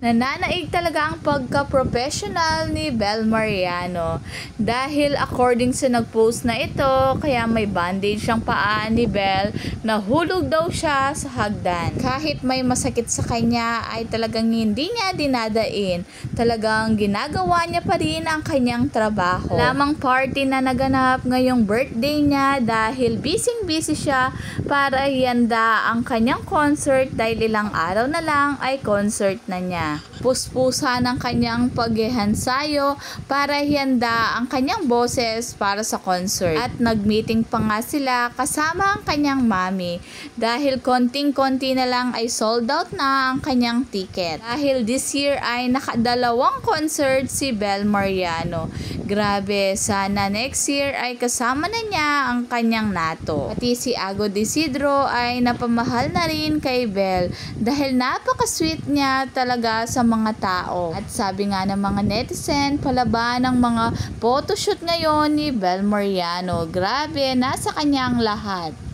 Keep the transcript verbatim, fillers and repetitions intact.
Nananaig talaga ang pagka-professional ni Bel Mariano dahil according sa nag-post na ito, kaya may bandage ang paa ni Bel, nahulog daw siya sa hagdan. Kahit may masakit sa kanya ay talagang hindi niya dinadain. Talagang ginagawa niya pa rin ang kanyang trabaho. Lamang party na naganap ngayong birthday niya dahil busy-busy siya para ihanda ang kanyang concert dahil ilang araw na lang ay concert na niya. Puspusa ng kanyang paghihansayo para ihanda ang kanyang boses para sa concert. At nag-meeting pa nga sila kasama ang kanyang mami dahil konting-konti na lang ay sold out na ang kanyang ticket. Dahil this year ay nakadalawang concert si Bel Mariano. Grabe, sana next year ay kasama na niya ang kanyang nato. Pati si Ago Disidro ay napamahal na rin kay Bel dahil napaka-sweet niya talaga sa mga tao. At sabi nga ng mga netizen, palaban ng mga photoshoot ngayon ni Bel Mariano. Grabe, nasa kanya ang lahat.